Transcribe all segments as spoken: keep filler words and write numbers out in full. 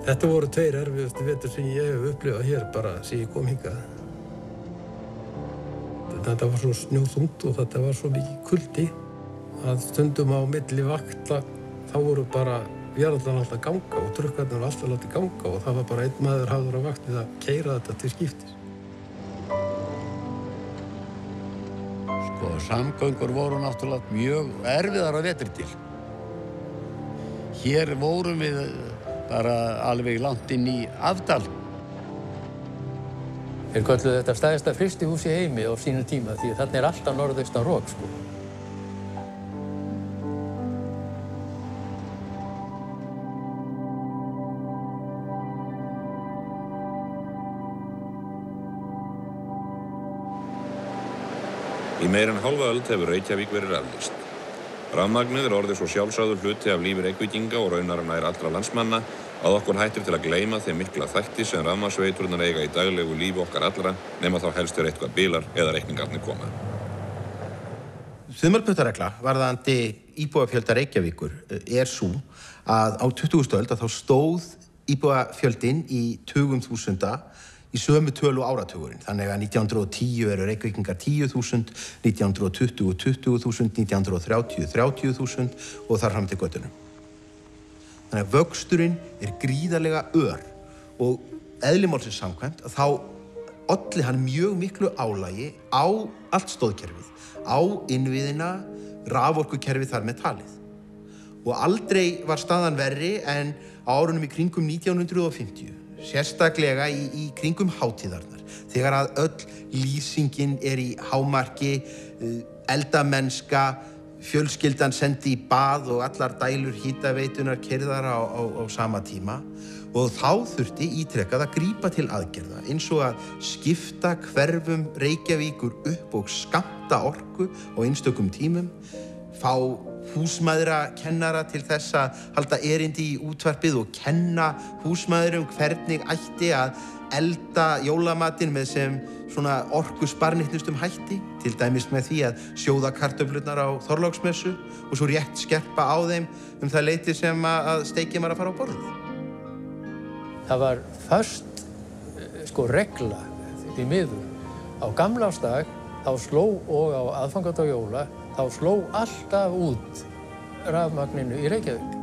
Þetta voru tveir erfiðustu vetur sem ég hef upplifað hér bara sem ég kom hingað. Þetta var svo snjóþungt og þetta var svo mikið kuldi að stundum á milli vakta þá voru bara vélarnar alltaf ganga og trukkarnir var alltaf látið ganga og það var bara einn maður hafður á vakt við að keyra þetta til skiptis. Sko, samgöngur voru náttúrulega mjög erfiðar að vetri til. Hér vorum við bara alveg langt inn í Afdal. Þeir kölluðu þetta stærsta frystihús í heimi á sínum tíma því þarna er alltaf norðaustan rok, sko. Í meira en hálfa öld hefur Reykjavík verið raflýst. Rafmagnið er orðið svo sjálfsagður hluti af lífi Reykvíkinga og raunar nær allra landsmanna að okkur hættir til að gleyma þeim mikla þætti sem rafmagnsveiturnar eiga í daglegu lífi okkar allra nema þá helst þegar eitthvað bilar eða reikningarnir koma. Þumalputtaregla varðandi íbúafjölda Reykjavíkur er sú að á tuttugustu öld að þá stóð íbúafjöldinn í tugum þúsunda í sömu tölu áratugurinn. Þannig að nítján hundruð og tíu eru Reykvíkingar tíu þúsund, nítján hundruð og tuttugu tuttugu þúsund, nítján hundruð og þrjátíu þrjátíu þúsund og þar fram til götunum. Þannig að vöxturinn er gríðarlega ör og eðli málsins samkvæmt að þá olli hann mjög miklu álagi á allt stóðkerfið, á innviðina, raforkukerfið þar með talið. Og aldrei var staðan verri en á árunum í kringum nítján hundruð og fimmtíu. Sérstaklega í, í kringum hátíðarnar, þegar að öll lýsingin er í hámarki, eldamennska, fjölskyldan sendi í bað og allar dælur hitaveitunar keyrðar á, á, á sama tíma og þá þurfti ítrekað að grípa til aðgerða eins og að skipta hverfum Reykjavíkur upp og skammta orku á einstökum tímum, fá húsmæðrakennara til þess að halda erindi í útvarpið og kenna húsmæðurum hvernig ætti að elda jólamatinn með sem svona orkusparnýtnustum hætti, til dæmis með því að sjóða kartöflurnar á Þorláksmessu og svo rétt skerpa á þeim um það leyti sem að steikin var að fara á borðið. Það var föst sko regla því miður. Á gamlársdag þá sló og á aðfangadag jóla þá sló alltaf út rafmagninu í Reykjavík.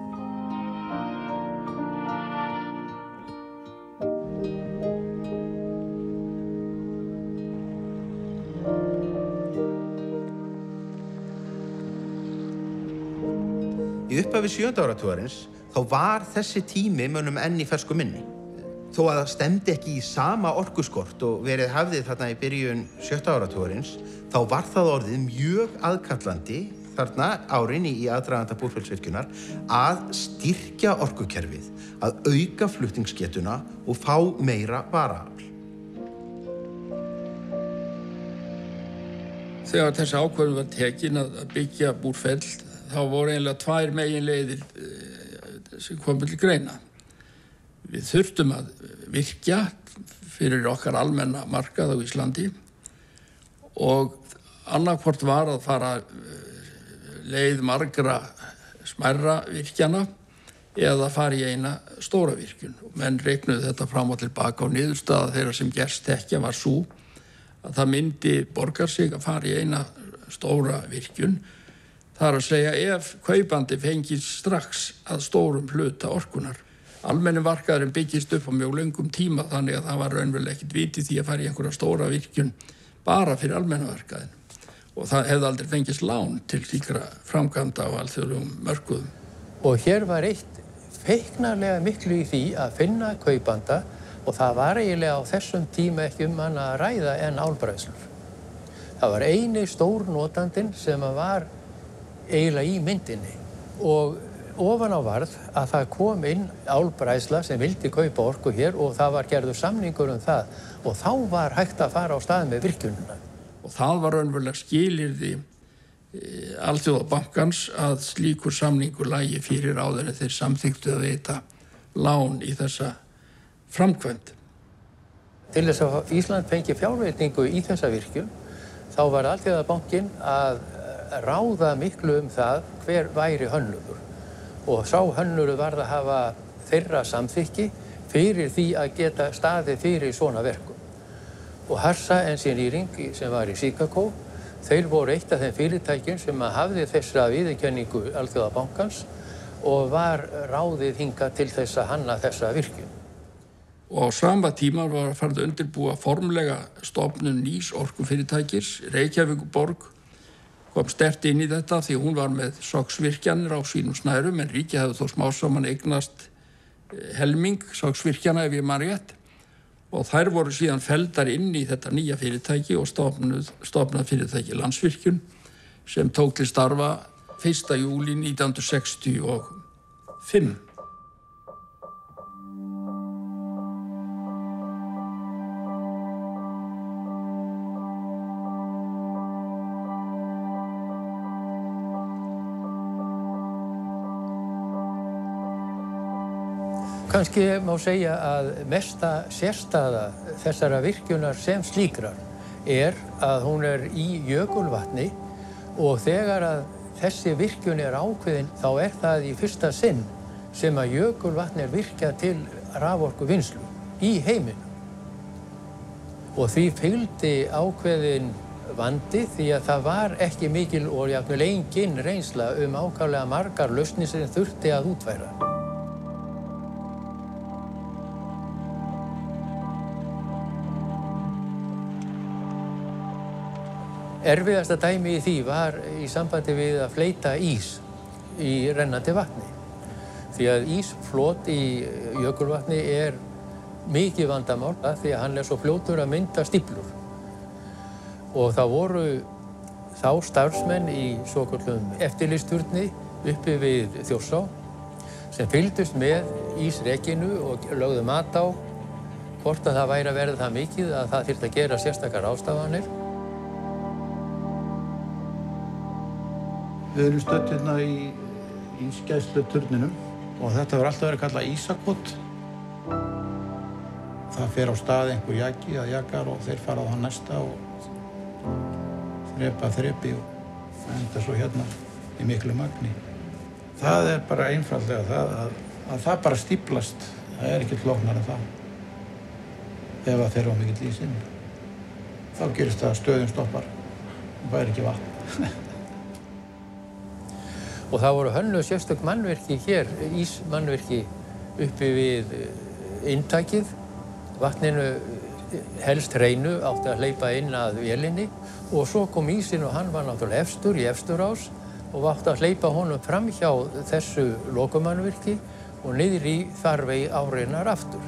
Í upphafi sjöunda áratugarins þá var þessi tími mönnum enn í fersku minni. Þó að það stemdi ekki í sama orkuskort og verið hafði þarna í byrjun sjötta áratugarins, þá var það orðið mjög aðkallandi þarna árin í aðdraganda Búrfellsvirkjunar að styrkja orkukerfið, að auka flutningsgetuna og fá meira varaafl. Þegar þessi ákvörðun var tekin að byggja Búrfell, þá voru eiginlega tvær meginleiðir sem komu til greina. Við þurftum að virkja fyrir okkar almenna markað á Íslandi og annarkvort var að fara leið margra smærra virkjana eða fara í eina stóra virkjun. Menn reiknuðu þetta fram og tilbaka og niðurstaða þeirra sem gerst þekkja var sú að það myndi borgar sig að fara í eina stóra virkjun. Það er að segja ef kaupandi fengið strax að stórum hluta orkunar. Almenni markaðurinn byggist upp á mjög löngum tíma þannig að það var raunverulega ekkert viti því að fara í einhverja stóra virkjun bara fyrir almenna markaðinn. Og það hefði aldrei fengist lán til slíkra framkvæmda á alþjóðlegum mörkuðum. Og hér var eitt feiknarlega miklu í því að finna kaupanda og það var eiginlega á þessum tíma ekki um hann að ræða en álbræðslur. Það var eini stórnotandinn sem var eiginlega í myndinni og ofan á varð að það kom inn álbræðsla sem vildi kaupa orku hér og það var gerður samningur um það og þá var hægt að fara á stað með virkjunina. Og það var raunverulega skilyrði Alþjóðabankans að slíkur samningur lægi fyrir áður en þeir samþykktu að veita lán í þessa framkvæmd. Til þess að Ísland fengi fjárveitingu í þessa virkjun þá var Alþjóðabankinn að ráða miklu um það hver væri hönnuður. Og sá hönnuru varð að hafa þeirra samþykki fyrir því að geta staðið fyrir svona verkum. Og Harsa Engineering sem var í Chicago, þeir voru eitt af þeim fyrirtækjum sem hafði þessa viðurkenningu Alþjóðabankans og var ráðið hingað til þess að hanna þessa virkjun. Og á sama tíma var farið að undirbúa formlega stofnun nýs orkufyrirtækis. Reykjavíkurborg kom sterkt inn í þetta því hún var með sogsvirkjanir á sínum snærum, en ríkið hefði þó smá saman eignast helming sogsvirkjana ef ég man rétt. Og þær voru síðan felldar inn í þetta nýja fyrirtæki og stofnuð, stofnað fyrirtæki Landsvirkjun sem tók til starfa fyrsta júlí nítján hundruð sextíu og fimm. Kannski má segja að mesta sérstæða þessara virkjunar sem slíkrar er að hún er í jökulvatni og þegar að þessi virkjun er ákveðin þá er það í fyrsta sinn sem að jökulvatn er virkjað til raforkuvinnslu í heiminum. Og því fylgdi ákveðin vandi því að það var ekki mikil og jafnvel engin reynsla um ákaflega margar lausnir sem þurfti að útfæra. Erfiðasta dæmi í því var í sambandi við að fleyta ís í rennandi vatni. Því að ísflot í jökulvatni er mikið vandamál því að hann er svo fljótur að mynda stíflur. Og það voru þá starfsmenn í svokölluðum eftirlitsturni uppi við Þjórsá sem fylgdust með ísrekinu og lögðu mat á hvort að það væri að verða það mikið að það þyrfti að gera sérstakar ráðstafanir. Við erum stödd hérna í ísgæsluturninum og þetta hefur alltaf verið kallað ísakot. Það fer á stað einhver jaki eða jakar og þeir fara á hann næsta og þrepa þrepi og enda svo hérna í miklu magni. Það er bara einfaldlega það að, að það bara stíflast. Það er ekkert flóknara en það. Ef það fer á mikill ísinn. Þá gerist það að stöðin stoppar og það er ekki vatn. Og það voru hönnuð sérstök mannvirki hér, ísmannvirki uppi við inntakið. Vatninu helst hreinu átti að hleypa inn að vélinni og svo kom ísinn og hann var náttúrulega efstur í efsturás og átti að hleypa honum fram hjá þessu lokumannvirki og niður í þarvegi árinnar aftur.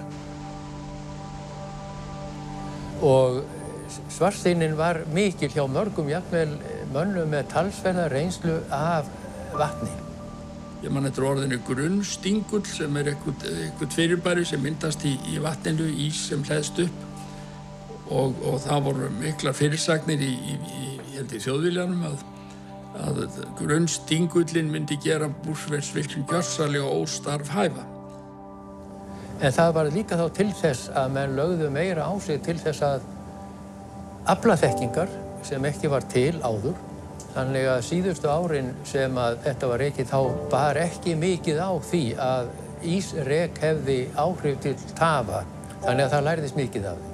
Og svartsýnin var mikil hjá mörgum jafnvel mönnum með talsverða reynslu af vatni. Ég man eftir orðinu grunnstingull sem er eitthvað, eitthvað fyrirbæri sem myndast í, í vatninu, ís sem hleðst upp og, og það voru miklar fyrirsagnir í, í, í, í Þjóðviljanum að, að grunnstingullin myndi gera Búrfellsvirkjun gjörsamlega óstarfhæfa. En það var líka þá til þess að menn lögðu meira á sig til þess að afla þekkingar sem ekki var til áður. Þannig að síðustu árin sem að þetta var rekið þá bar ekki mikið á því að ísrek hefði áhrif til tafa. Þannig að það lærðist mikið af því.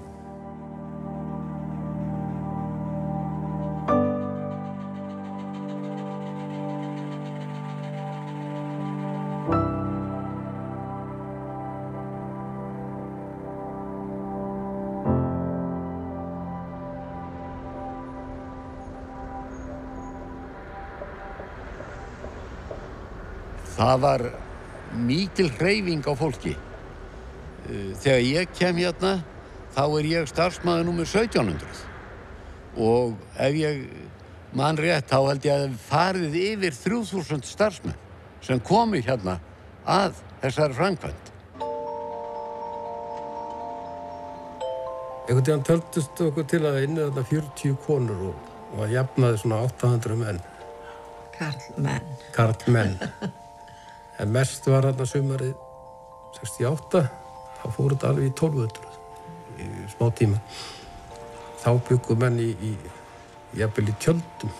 Það var mikil hreyfing á fólki. Þegar ég kem hérna, þá er ég starfsmaður númer sautján hundruð. Og ef ég man rétt, þá held ég að farið yfir þrjú þúsund starfsmenn sem komu hérna að þessari framkvæmd. Einhvern tíðan töldust okkur til að inni þarna fjörutíu konur og, og að jafnaði svona átta hundruð menn. Karlmenn. Karlmenn. En mest var þarna sumarið sextíu og átta, þá fór þetta alveg í tólf hundruð í smá tíma. Þá bjuggu menn í, í jafnvel í tjöldum.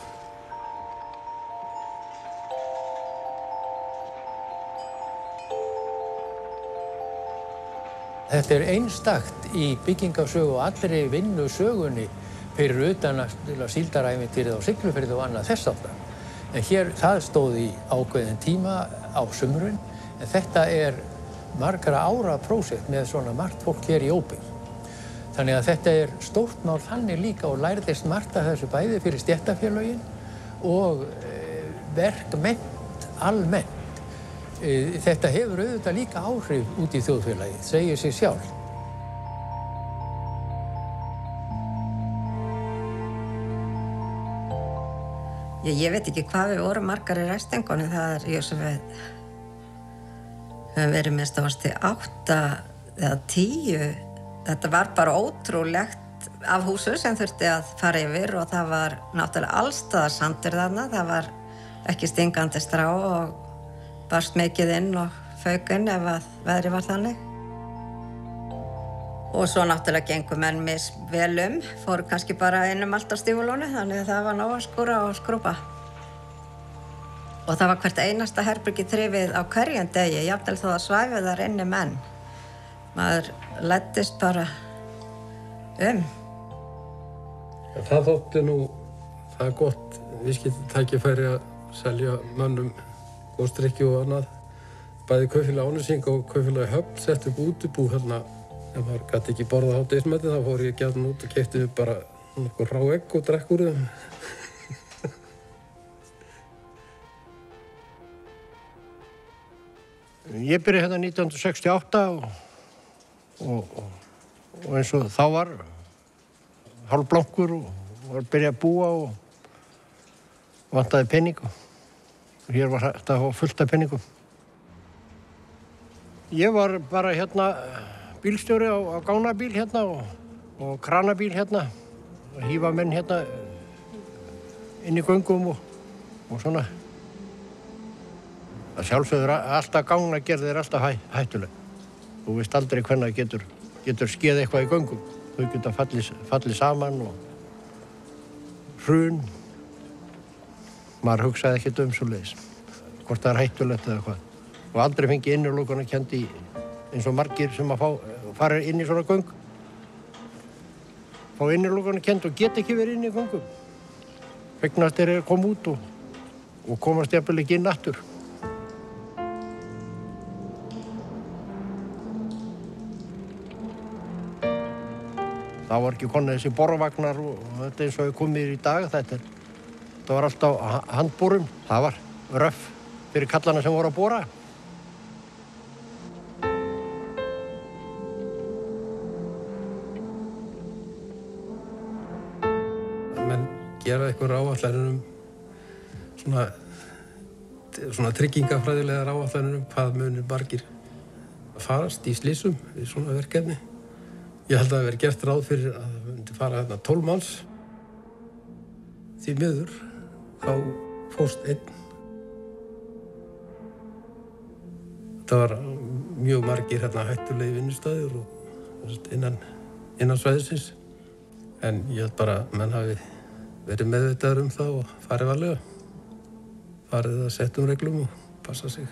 Þetta er einstakt í byggingarsögu og allri vinnusögunni fyrir utan að síldarævintýrið á Siglufirði og annað þess áttar. En hér, það stóð í ákveðin tíma á sumrun, en þetta er margra ára prósekt með svona margt fólk hér í óbyggð. Þannig að þetta er stórt mál þannig líka og lærðist margt af þessu bæði fyrir stéttarfélögin og e, verkmennt almennt. E, þetta hefur auðvitað líka áhrif út í þjóðfélagið, segir sig sjálf. Ég, ég veit ekki hvað við vorum margar í ræstingunni, það er ég sem við höfum verið minnst að varst til átta eða tíu. Þetta var bara ótrúlegt af húsu sem þurfti að fara yfir og það var náttúrulega allstaðar sandur þarna. Það var ekki stingandi strá og barst mikið inn og fauk inn ef að veðrið var þannig. Og svo náttúrulega gengur menn misvel um, fóru kannski bara inn um allt á stífulónu, þannig að það var nóg að skúra og skrúpa. Og það var hvert einasta herbergi þrifið á hverjum degi, jafnvel þó að svæfi þar inni menn. Maður læddist bara um. Ja, það þótti nú, það er gott viðskiptatækifæri að selja mönnum góðstrykki og annað. Bæði Kaupfélag Ánnesýng og Kaupfélag Höfn setti upp útibú hérna. Ef maður gæti ekki borða hádegismatinn, þá fór ég gjarnan út og keypti mér bara nokkur rá egg og drekk úr þeim. Ég byrjaði hérna nítján hundruð sextíu og átta og, og, og, og eins og þá var hálfblankur og var að byrja að búa og vantaði pening og hér var þetta að hafa fullt af peningum. Ég var bara hérna bílstjóri á, á gánabíl hérna og, og kranabíl hérna og hífa menn hérna inn í göngum og, og svona. Það sjálfsögður alltaf gangnagerð er alltaf hæ, hættuleg. Þú veist aldrei hvenær getur, getur skeð eitthvað í göngum. Þau geta fallið, fallið saman og hrun. Maður hugsaði ekkert um svoleiðis. Hvort það er hættulegt eða hvað. Og aldrei fengi innilokunarkennd í eins og margir sem að fá, fara inn í svona göng. Fá innilokunarkennd og geta ekki verið inn í göngum. Fegnast þeir eru að koma út og, og komast jafnvel ekki inn aftur. Það var ekki konið þessi borvagnar og þetta eins og hefur komið í dag. Þetta, þetta var alltaf handborum. Það var röff fyrir kallana sem voru að bora. Gera einhver áætlanir um svona, svona tryggingafræðilegar áætlanir um hvað munir margir farast í slysum við svona verkefni. Ég held að það verið gert ráð fyrir að það myndi fara hérna tólf manns. Því miður þá fórst einn. Það var mjög margir hérna hættulegi vinnustaðir og innan, innan svæðisins. En ég held bara að menn hafi verið meðvitaður um það og farið varlega. Farið að setja um reglum og passa sig.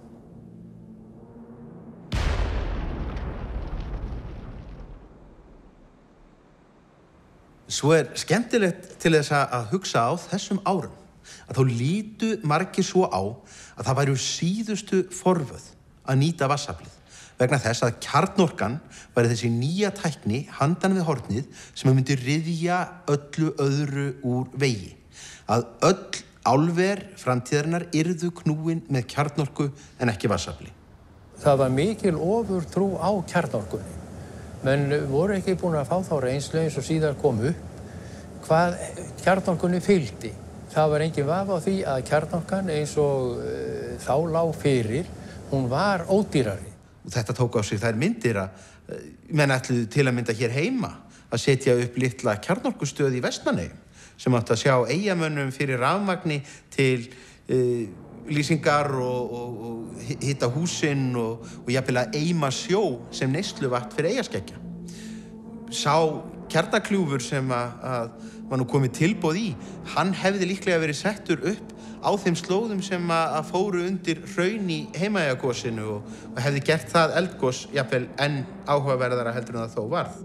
Svo er skemmtilegt til þess að hugsa á þessum árum að þá lítu margir svo á að það væru síðustu forvöð að nýta vatnsaflið vegna þess að kjarnorkan væri þessi nýja tækni handan við hornið sem myndi ryðja öllu öðru úr vegi. Að öll álver framtíðarinnar yrðu knúin með kjarnorku en ekki vatnsafli. Það var mikil ofurtrú á kjarnorkunni. Menn voru ekki búin að fá þá reynslu eins og síðar kom upp hvað kjarnorkunni fylgdi. Það var engin vafi á því að kjarnorkan eins og uh, þá lá fyrir, hún var ódýrari. Og þetta tók á sig þær myndir að menn ætluðu til að mynda hér heima að setja upp litla kjarnorkustöð í Vestmannaeyjum sem átti að sjá eyjamönnum fyrir rafmagni til uh, lýsingar og, og, og hita húsin og, og jafnvel að eima sjó sem neysluvatn fyrir eyjaskeggja. Sá kjarnakljúfur sem að, að var nú komið tilboð í, hann hefði líklega verið settur upp á þeim slóðum sem að fóru undir hraun í Heimaeyjagosinu og, og hefði gert það eldgos jafnvel enn áhugaverðara heldur en það þó varð.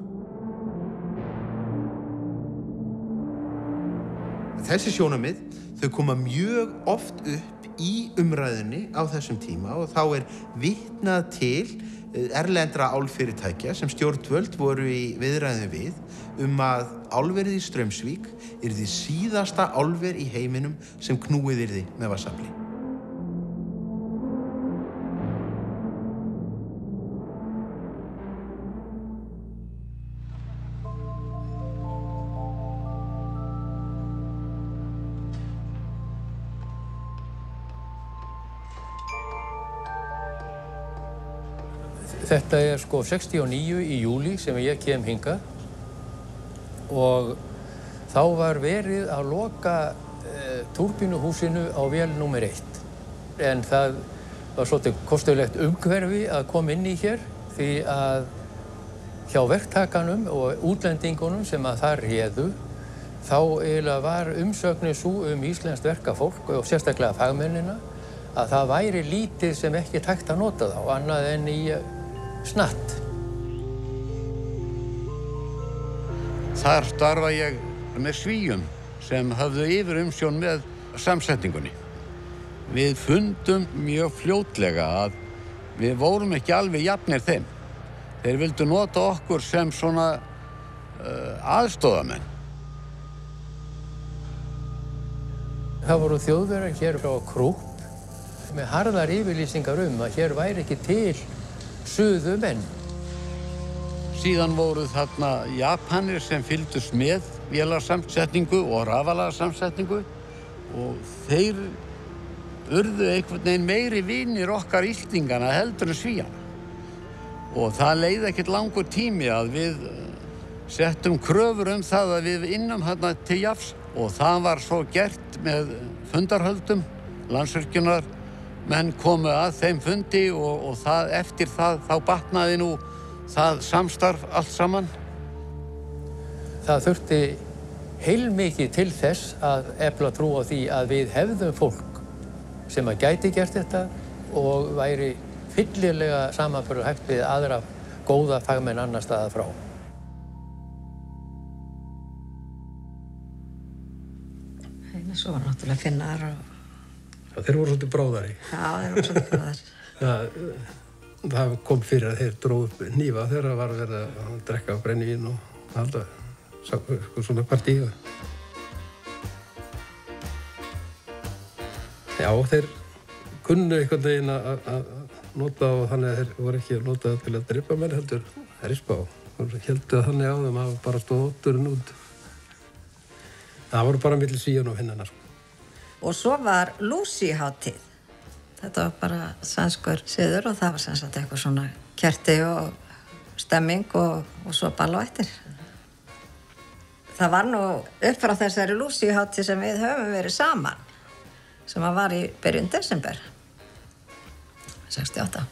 Þessi sjónarmið, þau koma mjög oft upp í umræðunni á þessum tíma og þá er vitnað til erlendra álfyrirtækja sem stjórnvöld voru í viðræðum við um að álverið í Straumsvík yrði síðasta álver í heiminum sem knúið yrði með vatnsafli. Þetta er sko sextíu og níu í júlí sem ég kem hingað og þá var verið að loka e, túrbínuhúsinu á vél númer eitt. En það var svolítið kostulegt umhverfi að koma inn í hér því að hjá verktakanum og útlendingunum sem að þar réðu þá eiginlega var umsögnin sú um íslenskt verkafólk og sérstaklega fagmennina að það væri lítið sem ekki hægt að nota þá annað en í snatt. Þar starfa ég með Svíum sem höfðu yfir umsjón með samsetningunni. Við fundum mjög fljótlega að við vorum ekki alveg jafnir þeim. Þeir vildu nota okkur sem svona uh, aðstoðamenn. Það voru Þjóðverjar hér frá Krúpp með harðar yfirlýsingar um að hér væri ekki til suðumenn. Síðan voru þarna Japanir sem fylgdust með vélarsamsetningu og rafalasamsetningu og þeir urðu einhvern veginn meiri vinir okkar Íslendingana heldur en Svíana. Og það leið ekkert langur tími að við settum kröfur um það að við innum þarna til jafns og það var svo gert með fundarhöldum Landsvirkjunar. Menn komu að þeim fundi og, og það, eftir það þá batnaði nú það samstarf allt saman. Það þurfti heilmikið til þess að efla trú á því að við hefðum fólk sem að gæti gert þetta og væri fyllilega samanburðarhæft við aðra góða fagmenn annar staðar frá. Eina svo var náttúrulega Finnar og Já, þeir voru svolítið bráðari. Já, þeir voru svolítið bráðari. Það, það kom fyrir að þeir dróðu upp hnífa þegar það var að vera að drekka brennivín og halda svona partí. Já, þeir kunnu einhvern veginn að nota og þannig að þeir voru ekki að nota til að drepa menn heldur rispa á. Þeir héldu að þannig á þeim að bara stóð ótturinn út. Það voru bara milli Svíana og Finnana. Og svo var Lucy-hátíð. Þetta var bara sænskur siður og það var sem sagt eitthvað svona kerti og stemming og, og svo ball og eftir. Það var nú upp frá þessari Lucy-hátíð sem við höfum verið saman, sem var í byrjun desember sextíu og átta.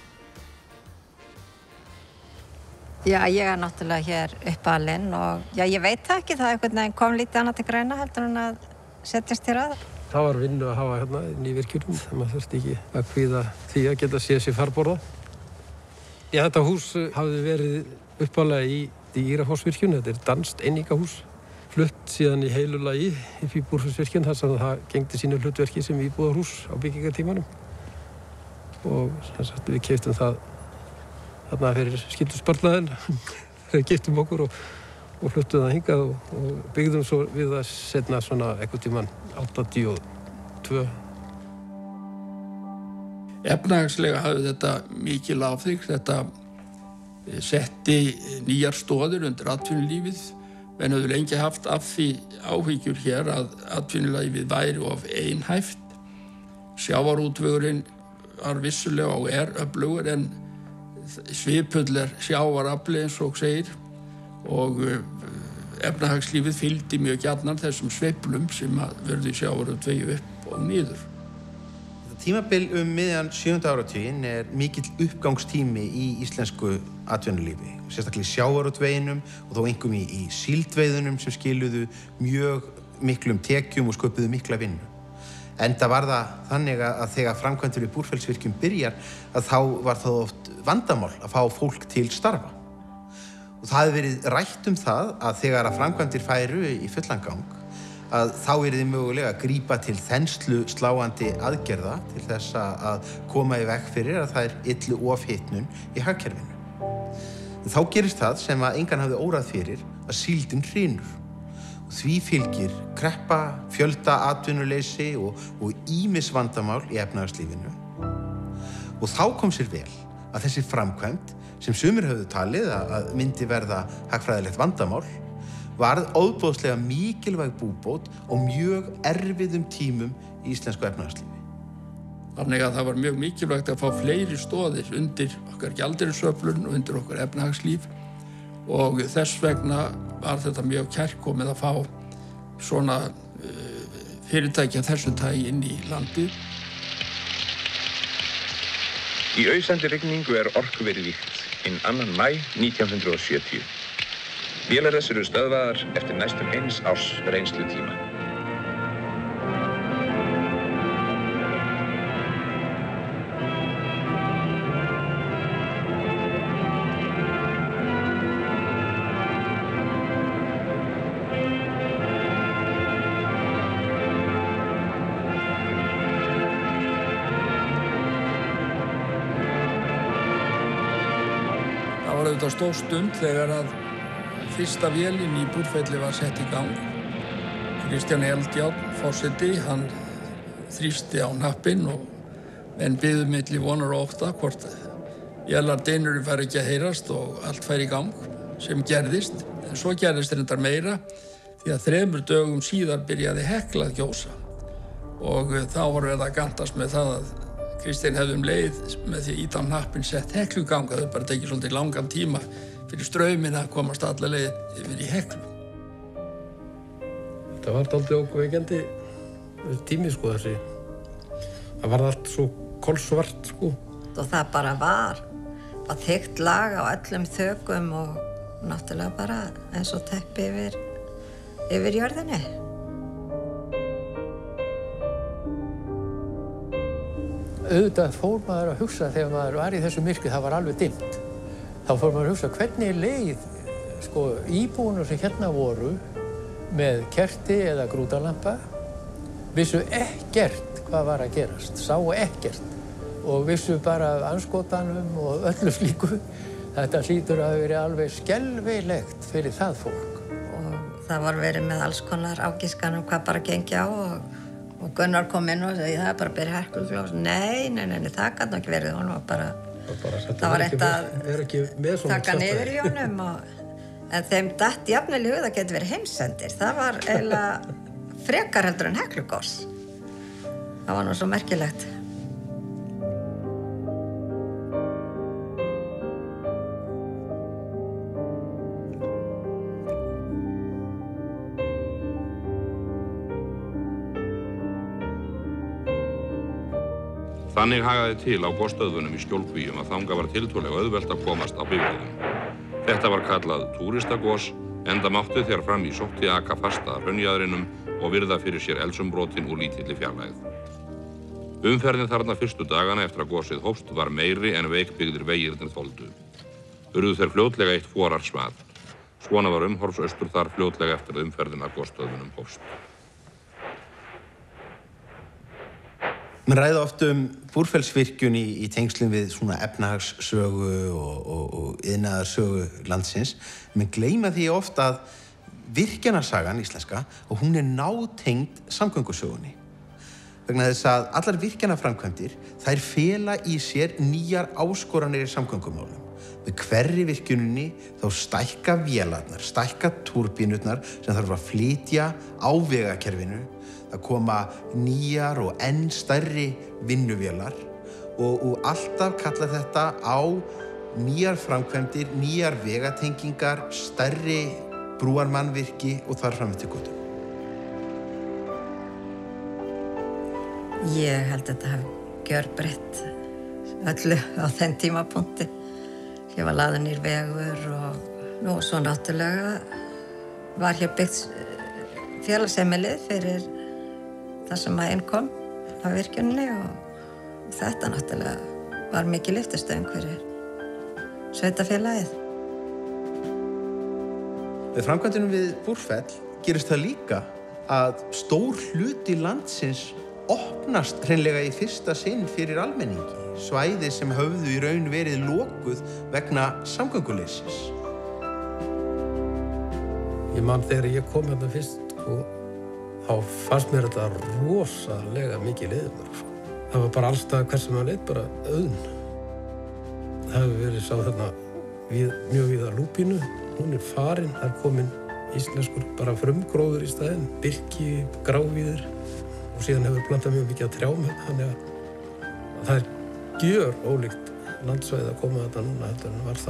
Já, ég er náttúrulega hér uppalinn og já, ég veit það ekki, það einhvern veginn kom lítið annað til greina heldur en að setjast hér að. Það var vinnu að hafa hérna inn í virkjunum, þegar maður þurfti ekki að kvíða því að geta séð sér farborða. Já, þetta hús hafði verið uppalega í, í Írafossvirkjun, þetta er danskt einingahús, flutt síðan í heilu lagi upp í Búrfellsvirkjun, þar sem það gegndi sínu hlutverki sem íbúðarhús á byggingartímanum. Og sem sagt, við keyptum það þarna fyrir skyldusparnaðinn, þegar við keyptum okkur og og fluttum það hingað og, og byggðum svo við það setna svona einhvern tímann áttatíu og tvö. Efnahagslega hafði þetta mikil áhrif, þetta setti nýjar stoðir undir atvinnulífið. Menn höfðu lengi haft af því áhyggjur hér að atvinnulífið væri of einhæft. Sjávarútvegurinn var vissulega og er öflugur en svipull er sjávarafli eins og segir. Og efnahagslífið fylgdi mjög gjarnan þessum sveiflum sem að verði sjávarútvegi upp og niður. Þetta tímabil um miðjan sjöunda áratuginn er mikill uppgangstími í íslensku atvinnulífi, sérstaklega í sjávarútveginum og þó einkum í, í síldveiðunum sem skiluðu mjög miklum tekjum og sköpuðu mikla vinnu. Enda var það þannig að þegar framkvæmdir við Búrfellsvirkjun byrjar að þá var það oft vandamál að fá fólk til starfa. Og það hefði verið rætt um það að þegar að framkvæmdir færu í fullan gang að þá yrði mögulega að grípa til þenslu sláandi aðgerða til þess að koma í veg fyrir að það er illu ofhitnun í hagkerfinu. En þá gerist það sem að engan hafði órað fyrir að síldin hrynur. Því fylgir kreppa, fjölda atvinnuleysi og, og ýmis vandamál í efnahagslífinu. Og þá kom sér vel að þessi framkvæmd, sem sumir höfðu talið að myndi verða hagfræðilegt vandamál, varð óboðslega mikilvæg búbót á mjög erfiðum tímum í íslensku efnahagslífi. Þannig að það var mjög mikilvægt að fá fleiri stoðir undir okkar gjaldeyrisöflun og undir okkar efnahagslíf og þess vegna var þetta mjög kærkomið að fá svona uh, fyrirtæki af þessu tagi inn í landið. Í ausandi rigningu er orkuverið vígt hinn annan maí nítján hundruð sjötíu. Vélar þess eru stöðvaðar eftir næstum eins árs reynslutíma. Það var auðvitað stór stund þegar að fyrsta vélin í Búrfelli var sett í gang. Kristján Eldjárn, forseti, hann þrýsti á hnappinn og menn biðu milli vonar og ótta hvort vélardynurinn færi ekki að heyrast og allt færi í gang sem gerðist. En svo gerðist reyndar meira því að þremur dögum síðar byrjaði Hekla að gjósa. Og þá var verið að gantast með það að Kristján hefði um leið með því að íta á hnappinn sett Heklu í gang. Það hefði bara tekið svolítið langan tíma fyrir ströyminn að komast alla leið yfir í Heklu. Þetta var dálítið ógnvekjandi tími, sko, þessi. Það var allt svo kolsvart, sko. Og það bara var, var þykkt lag á öllum þökum og náttúrulega bara eins og teppi yfir, yfir jörðinni. Auðvitað fór maður að hugsa þegar maður var í þessu myrkri, það var alveg dimmt. Þá fór maður að hugsa hvernig leið sko, íbúunum sem hérna voru með kerti eða grútalampa vissu ekkert hvað var að gerast, sáu ekkert og vissu bara af andskotanum og öllu slíku. Þetta hlýtur að hafa verið alveg skelfilegt fyrir það fólk. Og það var verið með alls konar ágiskanum hvað bara gengi á og Og Gunnar kom inn og segi, það er bara að byrja Hekluglós. Nei, nei, nei, það gat nú ekki verið. Hún var bara, það var eitt að taka niður í honum. Og, en þeim datt jafnvel í hug, það getur verið heimsendir. Það var eiginlega frekar heldur en Heklugós. Það var nú svo merkilegt. Þannig hagaði til á gosstöðvunum í Skjólkvíum að þangað var tiltölulega auðvelt að komast á bifreiðum. Þetta var kallað túristagos, enda mátti þegar fram í sótti aka fasta hraunjaðrinum og virða fyrir sér eldsumbrotin úr lítilli fjarlægð. Umferðin þarna fyrstu dagana eftir að gosið hófst var meiri en veikbyggðir vegirnir þoldu. Urðu þeir fljótlega eitt forarsvað. Svona var umhorfsaustur þar fljótlega eftir að umferðin að gosstöðvunum hófst. Man ræði oft um Búrfellsvirkjun í, í tengslum við svona efnahagssögu og, og, og iðnaðarsögu landsins. Men gleyma því oft að virkjanasagan íslenska og hún er nátengd samgöngusögunni. Vegna þess að allar virkjanaframkvæmdir þær fela í sér nýjar áskoranir í samgöngumálum. Með hverri virkjuninni þá stækka vélarnar, stækka túrbínurnar sem þarf að flytja á vegakerfinu. Það koma nýjar og enn stærri vinnuvélar og, og alltaf kalla þetta á nýjar framkvæmdir, nýjar vegatengingar, stærri brúarmannvirki og þar fram eftir götum. Ég held að þetta hafi gjörbreytt öllu á þenn tímapunkti. Ég var laður nýr vegur og nú svo náttúrulega var hér byggt félagsheimilið fyrir það sem að inn kom af virkjuninni og, og þetta náttúrulega var mikið lyftistöng fyrir sveitafélagið. Með framkvæmdunum við Búrfell gerist það líka að stór hluti landsins opnast hreinlega í fyrsta sinn fyrir almenningi. Svæði sem höfðu í raun verið lokuð vegna samgönguleysis. Ég man þegar ég kom hérna fyrst, sko, þá fannst mér þetta rosalega mikið leiðumar. Það var bara allstað hver sem maður leit, bara auðn. Það hefur verið sá þarna við, mjög víða lúpínu. Hún er farin, það er komin íslenskur bara frumgróður í staðinn, birki, grávíður og síðan hefur plantað mjög mikið að trjám hérna, þannig að það er gjör ólíkt landsvæði að koma þetta núna heldur en var þá.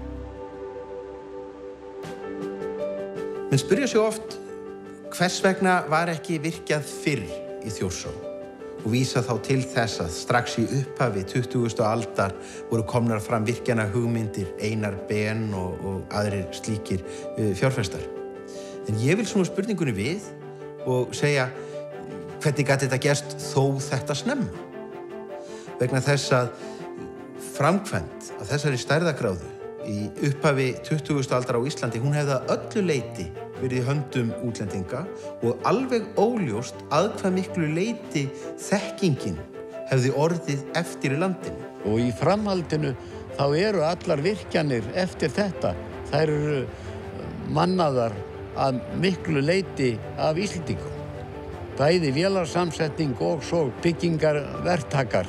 Menn spyrja sig oft hvers vegna var ekki virkjað fyrr í Þjórsá og vísa þá til þess að strax í upphafi tuttugustu aldar voru komnar fram virkjana hugmyndir Einar Ben og, og aðrir slíkir uh, fjárfestar. En ég vil snúa spurningunni við og segja hvernig gat þetta gerst þó þetta snemma? Vegna þess að framkvæmd af þessari stærðargráðu í upphafi tuttugustu aldar á Íslandi, hún hefði að öllu leyti verið í höndum útlendinga og alveg óljóst að hvað miklu leyti þekkingin hefði orðið eftir í landinu. Og í framhaldinu þá eru allar virkjanir eftir þetta. Þær eru mannaðar að miklu leyti af Íslendingum. Bæði vélarsamsetning og svo byggingarverktakar.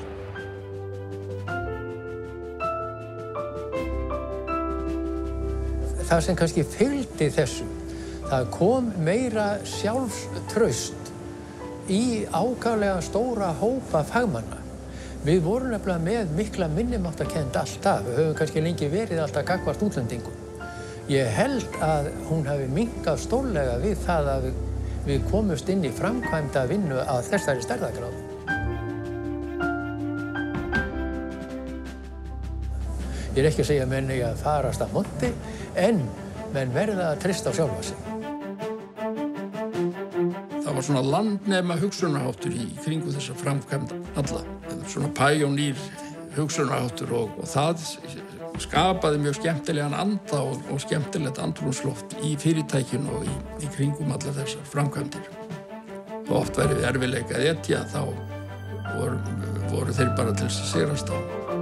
Það sem kannski fylgdi þessu, það kom meira sjálfstraust í ákaflega stóra hópa fagmanna. Við vorum nefnilega með mikla minnimáttakennd alltaf, við höfum kannski lengi verið alltaf gagnvart útlendingum. Ég held að hún hafi minnkað stórlega við það að við, við komumst inn í framkvæmda vinnu að þessari stærðargráðu. Ég er ekki að segja að menn eigi að farast að monti, en menn verða að treysta á sjálfa sig. Það var svona landnema hugsunarháttur í kringu þessa framkvæmd alla. Svona pæjónýr hugsunarháttur og, og það skapaði mjög skemmtilegan anda og, og skemmtilegt andrúmsloft í fyrirtækinu og í, í kringum allar þessar framkvæmdir. Og oft verið erfiðleika að etja, þá voru, voru þeir bara til þess að sigrast á.